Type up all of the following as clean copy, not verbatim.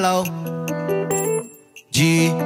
Hello G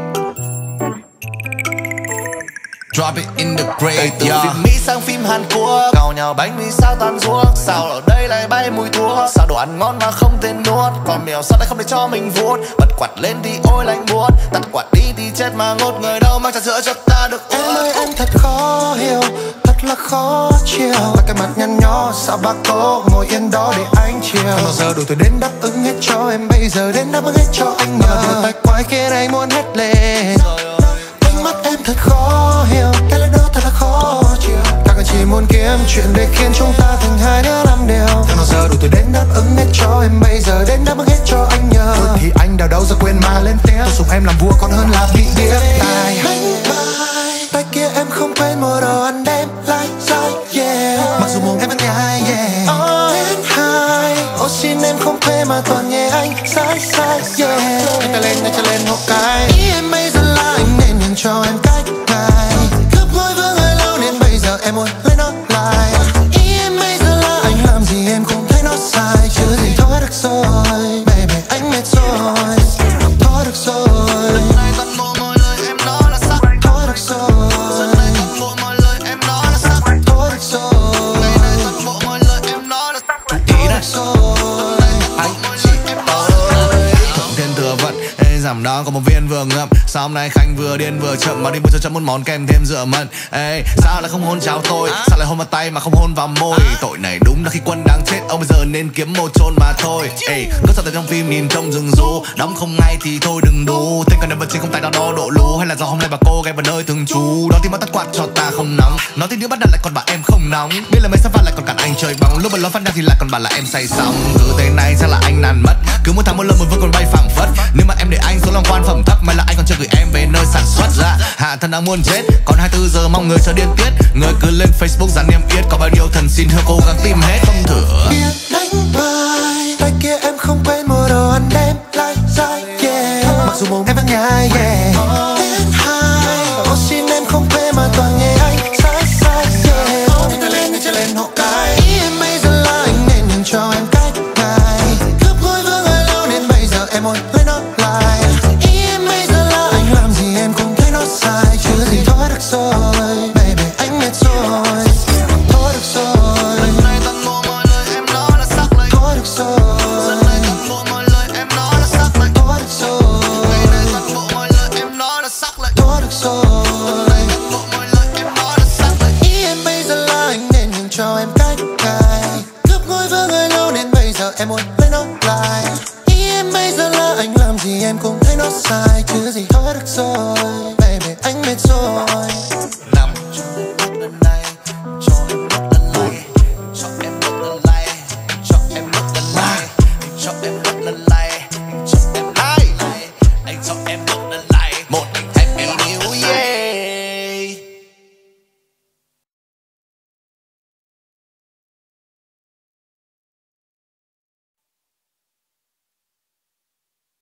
Drop it in the grave. Từ phim Mỹ sang phim Hàn Quốc, cào nhào bánh mì sao toàn ruốc. Sao ở đây lại bay mùi thuốc? Sao đồ ăn ngon mà không tên nuốt? Còn mèo sao lại không để cho mình vuốt? Bật quạt lên thì ôi lạnh buốt, tắt quạt đi thì chết mà ngột. Người đâu mang trà sữa cho ta được uống? Em ơi em thật khó hiểu, thật là khó chiều. Ta cái mặt nhăn nhó sao bác cô ngồi yên đó để anh chiều. Không bao giờ đủ tuổi đến đáp ứng hết cho em, bây giờ đến đáp ứng hết cho anh nhờ. Điều tay quái khiến anh muốn hét lên. Ánh mắt em thật khó hiểu, cái lời đó thật là khó chịu. Ta còn chỉ muốn kiếm chuyện để khiến chúng ta thành hai đứa làm điều. Không bao giờ đủ tuổi đến đáp ứng hết cho em, bây giờ đến đáp ứng hết cho anh nhờ. Thôi thì anh đào đâu ra quên mà lên tiếng. Tôi dùng em làm vua còn hơn là bị điếc tai. Tay kia em không quên mua đồ ăn đem lại sai, yeah. Mặc dù mồm em vẫn nhai, yeah. Đến hai, ô xin em không thuê mà toàn nghe anh sai, yeah. Anh ta lên một cái. Ý em bây giờ là anh nên nhìn cho em cách này. Cướp lối với người lâu nên bây giờ em muốn lấy nó lại. Ý em bây giờ là anh làm gì em cũng thấy nó sai. Chứ gì thôi được rồi, baby anh mệt rồi. Thôi được rồi. Giảm đó có một viên vừa ngậm. Sao hôm nay Khanh vừa điên vừa chậm mà đi mua cho chấm một món kem thêm dựa mận. Ê, sao lại không hôn cháo tôi? Sao lại hôn vào tay mà không hôn vào môi? Tội này đúng là khi quân đang chết, ông bây giờ nên kiếm một chôn mà thôi. Ê, có sao tại trong phim nhìn trông rừng rú, đóng không ngay thì thôi đừng đu. Tên cần nhân vật trên không tay đo đo độ lú, hay là do hôm nay bà cô ghé vào nơi thường trú. Đó thì mất tắt quạt cho ta không nóng, nói thì nữ bắt đặt lại còn bà em không nóng. Biết là mấy sắp phát lại còn cản anh chơi bóng, lúc mà nó phát ra thì lại còn bà là em say sóng. Cứ thế này chắc là anh nản mất, cứ một tháng một lần một vương còn bay phảng phất. Nếu mà em để anh xuống làm quan phẩm thấp, may là anh còn chưa gửi em về nơi sản xuất ra. Hạ thân đang muốn chết, còn 24 giờ mong người cho điên tiết. Người cứ lên Facebook dán niêm yết, có bao nhiêu thần xin hứa cố gắng tìm hết không thử. Biết đánh bài, tay kia em không quên mua đồ ăn đem lại sai, yeah. Mặc dù mồm em vẫn nhai, yeah. Đến hai, ô xin em không quên mà toàn nghe anh sai, yeah. Anh ta lên hộ cái. Ý em bây giờ là anh nên nhìn cho em cách này. Cướp lối với người lâu nên bây giờ em muốn lấy nó lại. Ý em bây giờ là anh làm gì em cũng thấy nó sai. Chứ gì thôi được rồi.